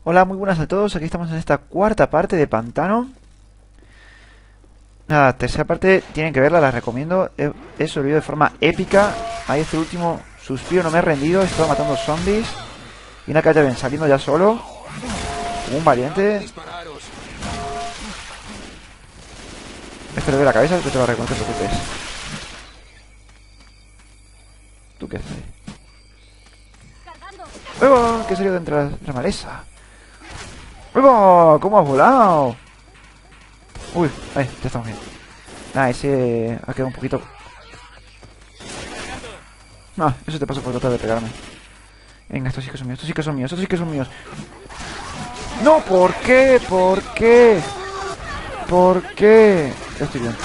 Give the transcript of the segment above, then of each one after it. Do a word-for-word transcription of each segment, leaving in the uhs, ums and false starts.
Hola, muy buenas a todos. Aquí estamos en esta cuarta parte de Pantano. Nada, tercera parte, tienen que verla, la recomiendo. He, he sobrevivido de forma épica. Ahí este último suspiro, no me he rendido. He estado matando zombies. Y una calle ven saliendo ya solo. Como un valiente. Esto le doy la cabeza, yo te lo arreglo, no te preocupes. ¿Tú qué haces? ¡Huevo! ¿Qué salió de entre la, la maleza? ¡Huevo! ¿Cómo has volado? Uy, ahí, ya estamos bien. Nah, ese ha quedado un poquito... Ah, eso te pasa por tratar de pegarme. Venga, estos sí que son míos, estos sí que son míos, estos sí que son míos. ¡No! ¿Por qué? ¿Por qué? ¿Por qué? Ya estoy bien.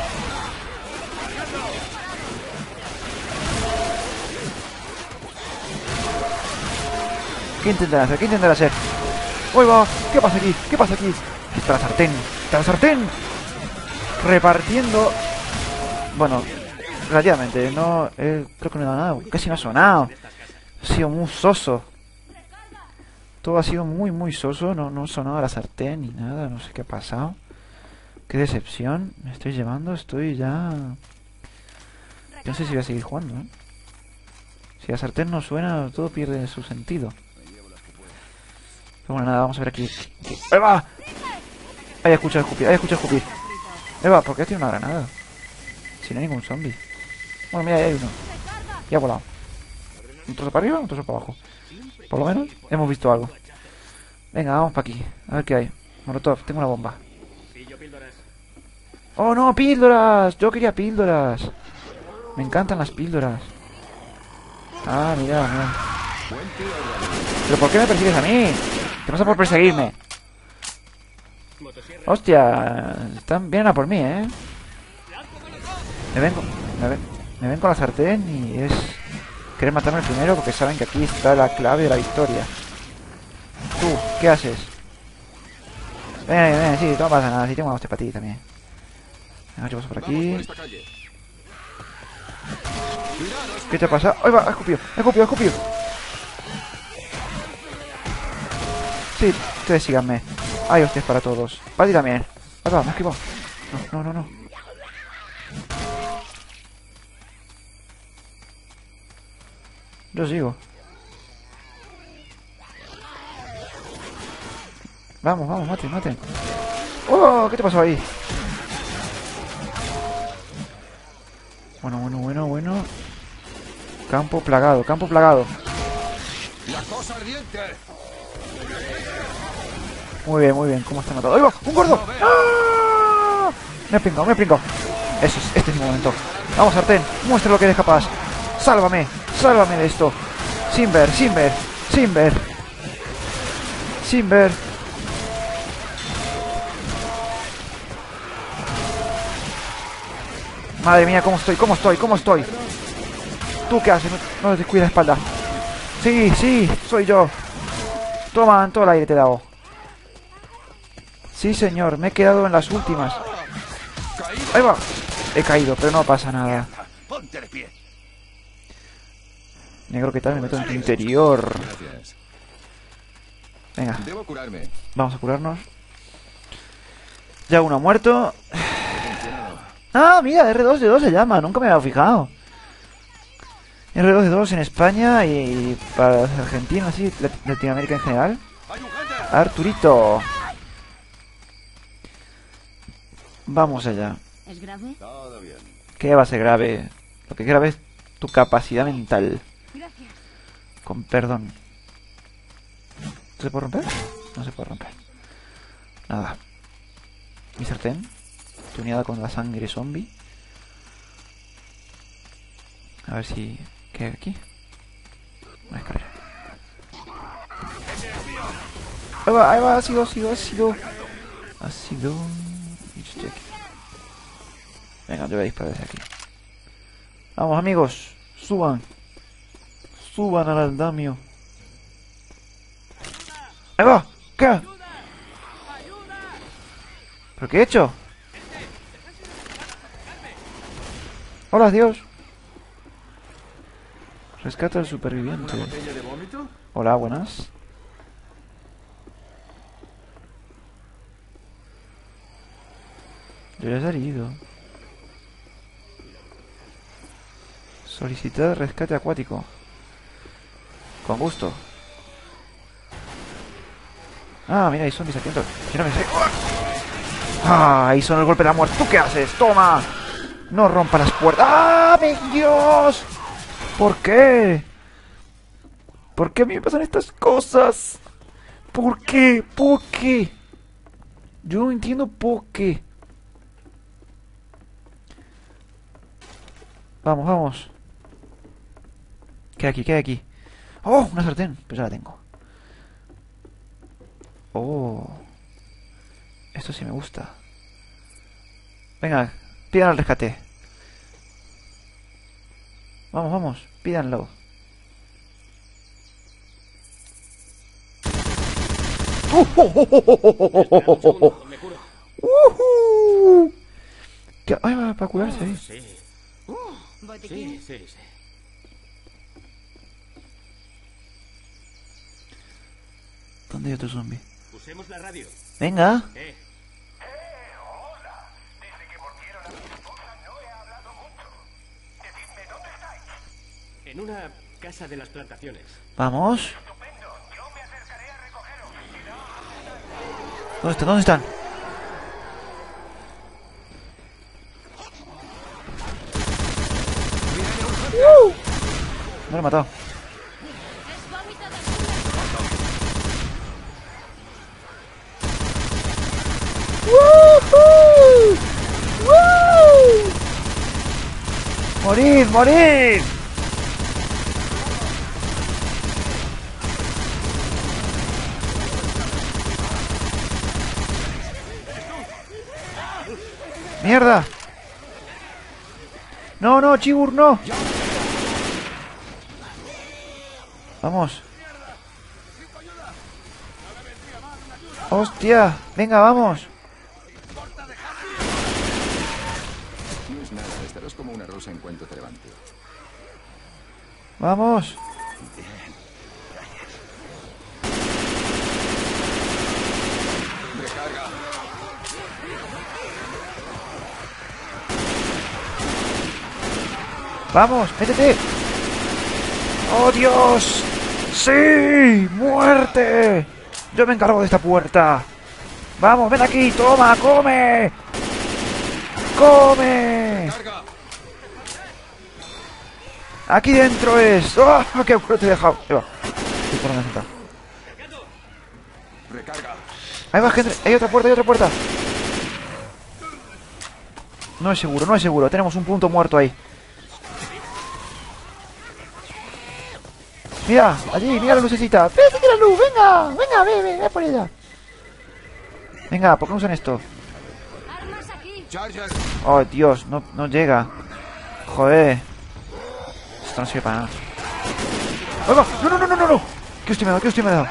¿Qué intentan hacer? ¿Qué intentan hacer? ¡Uy, va! ¿Qué pasa aquí? ¿Qué pasa aquí? Está la sartén. ¡Está la sartén! Repartiendo... Bueno, relativamente. No... Eh, creo que no he dado nada. Casi no ha sonado. Ha sido muy soso. Todo ha sido muy, muy soso. No, no sonaba la sartén ni nada. No sé qué ha pasado. Qué decepción. Me estoy llevando. Estoy ya... Yo no sé si voy a seguir jugando, ¿eh? Si la sartén no suena, todo pierde su sentido. Pero bueno, nada, vamos a ver aquí. ¡Ahí va! Ahí escucha escupir, ahí escucha escupir. Eva, ¿por qué tiene una granada? Si no hay ningún zombie. Bueno, mira, ahí hay uno. Y ha volado. ¿Un trozo para arriba o un trozo para abajo? Por lo menos hemos visto algo. Venga, vamos para aquí. A ver qué hay. Molotov, tengo una bomba. ¡Oh, no! ¡Píldoras! Yo quería píldoras. Me encantan las píldoras. Ah, mira, mira. ¿Pero por qué me persigues a mí? ¿Qué pasa por perseguirme? Hostia, están bien a por mí, ¿eh? Me ven, con, me, ven, me ven con la sartén y es... Quieren matarme primero porque saben que aquí está la clave de la victoria. Tú, ¿qué haces? Ven, ven, sí, no pasa nada, sí tengo una hostia para ti también. Venga, yo paso por aquí. ¿Qué te ha pasado? ¡Ay, va! ¡Ha escupido! ¡Ha escupido! ¡Ha escupido! Sí, ustedes síganme. Hay hostias para todos. Para ti también. Ahí va, me he esquivado. No, no, no, no. Yo sigo. Vamos, vamos, maten, maten. ¡Oh! ¿Qué te pasó ahí? Bueno, bueno, bueno, bueno. Campo plagado, campo plagado. La cosa ardiente. Muy bien, muy bien. ¿Cómo está matado? ¡Ahí va! ¡Un gordo! ¡Ah! Me he pringado, me he pringado. Eso es, este es mi momento. Vamos, sartén, muestra lo que eres capaz. Sálvame, sálvame de esto. Sin ver, sin ver, sin ver. Sin ver. Madre mía, ¿cómo estoy? ¿Cómo estoy? ¿Cómo estoy? ¿Tú qué haces? No, no descuida la espalda. Sí, sí, soy yo. Toma, en todo el aire te he dado. Sí, señor, me he quedado en las últimas. Ahí va. He caído, pero no pasa nada. Negro, ¿qué tal? Me meto en tu interior. Venga. Vamos a curarnos. Ya uno ha muerto. Ah, mira, R dos D dos se llama. Nunca me había fijado. R dos D dos en España y para Argentina, así, Latinoamérica en general. Arturito. Vamos allá. ¿Es grave? Todo bien. ¿Qué va a ser grave? Lo que es grave es tu capacidad mental. Gracias. Con perdón. ¿Se puede romper? No se puede romper. Nada. Mi sartén. Tuneada con la sangre zombie. A ver si... ¿Qué hay aquí? Una escalera. Ahí va, ahí va, ha sido, ha sido, ha sido. Ha sido... Venga, yo voy a disparar desde aquí. Vamos, amigos. Suban. Suban al andamio. ¡Ahí va! ¿Qué? ¿Pero qué he hecho? Hola, Dios. Rescata al superviviente. Hola, buenas. Debería haber ido. Solicitar rescate acuático. Con gusto. Ah, mira, hay zombies aquí dentro. Yo no me sé. Ah, ahí son el golpe de la muerte. ¿Tú qué haces? ¡Toma! No rompa las puertas. ¡Ah, mi Dios! ¿Por qué? ¿Por qué a mí me pasan estas cosas? ¿Por qué? ¿Por qué? Yo no entiendo por qué. Vamos, vamos. ¿Qué hay aquí? ¿Qué hay aquí? ¡Oh! Una sartén. Pues ya la tengo. Oh. Esto sí me gusta. Venga, pidan al rescate. Vamos, vamos, pídanlo. ¡Uh! ¡Oh, oh, oh, oh, oh, oh, oh, oh! ¡Uhú! ¿Qué? Ay, va para curarse ahí. Sí. Sí, sí, sí. ¿Dónde hay otro zombie? Usemos la radio. Venga. Eh. En una casa de las plantaciones. Vamos. ¿Dónde están? ¿Dónde están? ¡Uh! Me lo he matado. ¡Woohoo! ¡Woo! ¡Morid, morid! ¡Mierda! ¡No, no, Chibur, no! Vamos. ¡Hostia! ¡Venga, vamos! No es nada, estarás como una rosa en cuanto te levante. ¡Vamos! Recarga. ¡Vamos! ¡Métete! ¡Oh, Dios! ¡Sí! ¡Muerte! Yo me encargo de esta puerta. ¡Vamos, ven aquí! ¡Toma! ¡Come! ¡Come! Recarga. ¡Aquí dentro es! ¡Oh! ¡Qué bueno te he dejado! Ahí va. Estoy por donde sentar. Recarga. Ahí va, gente. Hay otra puerta, hay otra puerta. No es seguro, no es seguro. Tenemos un punto muerto ahí. Mira, allí, mira la lucecita. ¡Ve, ve la luz! ¡Venga! ¡Venga, ve, ve, ve por ella! Venga, ¿por qué no usan esto? Charger. Oh, Dios, no, no llega. Joder. Esto no sirve para nada. ¡Ahí va! ¡No, no, no, no, no! no! ¿Qué hostia me ha dado? ¿Qué hostia me ha dado?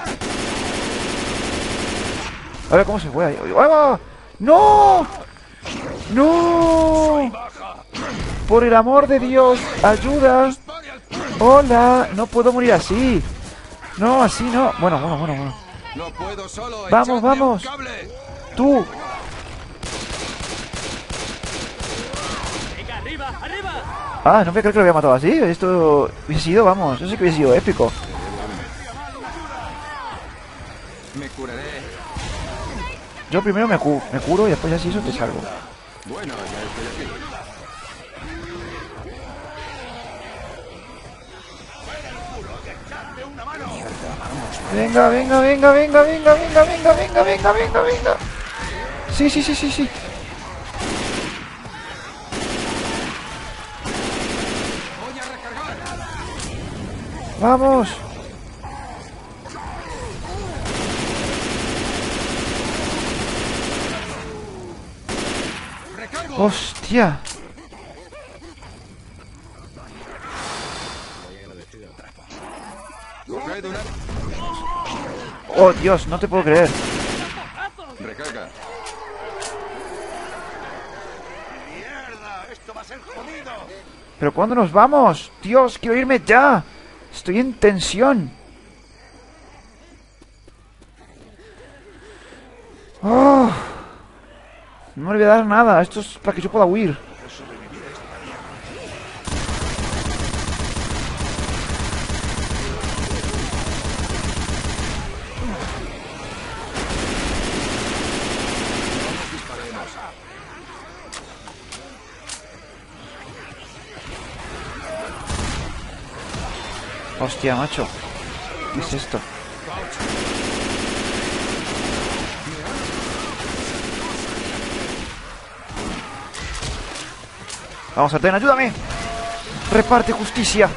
A ver cómo se juega. ¡Ahí va! ¡No! ¡No! ¡Por el amor de Dios! ¡Ayuda! ¡Hola! No puedo morir así. No, así no. Bueno, bueno, bueno, bueno. No puedo solo. Vamos, echadme vamos. un cable. ¡Tú! ¡Venga, arriba, arriba! Ah, no me creo que lo había matado así. Esto hubiese sido, vamos. Eso sí que hubiese sido épico. Me curaré. Yo primero me, cu me curo y después así eso te salvo. Bueno, ya estoy aquí. Venga, venga, venga, venga, venga, venga, venga, venga, venga, venga, venga. Sí, sí, sí, sí, sí. Voy a recargar. Vamos. Recargo. Hostia. Coged una. Oh, Dios, no te puedo creer. Recarga. ¿Pero cuándo nos vamos? Dios, quiero irme ya. Estoy en tensión. Oh. No le voy a dar nada. Esto es para que yo pueda huir. Hostia, macho. ¿Qué es esto? Vamos, Sartén, ayúdame. Reparte justicia.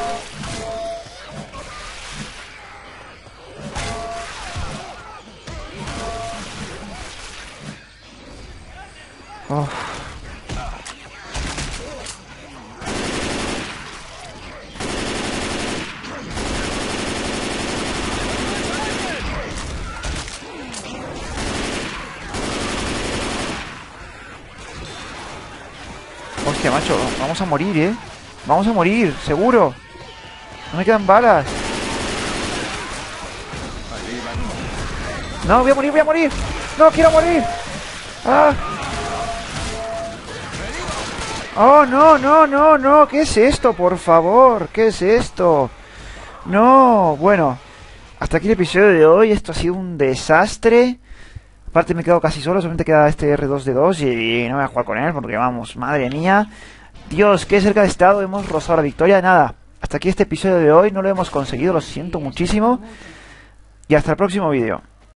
Oh. Hostia, macho, vamos a morir, ¿eh? Vamos a morir, seguro. No me quedan balas. No, voy a morir, voy a morir. No, quiero morir. Ah. Oh, no, no, no, no. ¿Qué es esto, por favor? ¿Qué es esto? No, bueno. Hasta aquí el episodio de hoy. Esto ha sido un desastre. Aparte me he quedado casi solo, solamente queda este R dos D dos y, y no voy a jugar con él porque vamos, madre mía. Dios, qué cerca de estado, hemos rozado la victoria. Nada, hasta aquí este episodio de hoy, no lo hemos conseguido, lo siento muchísimo. Y hasta el próximo vídeo.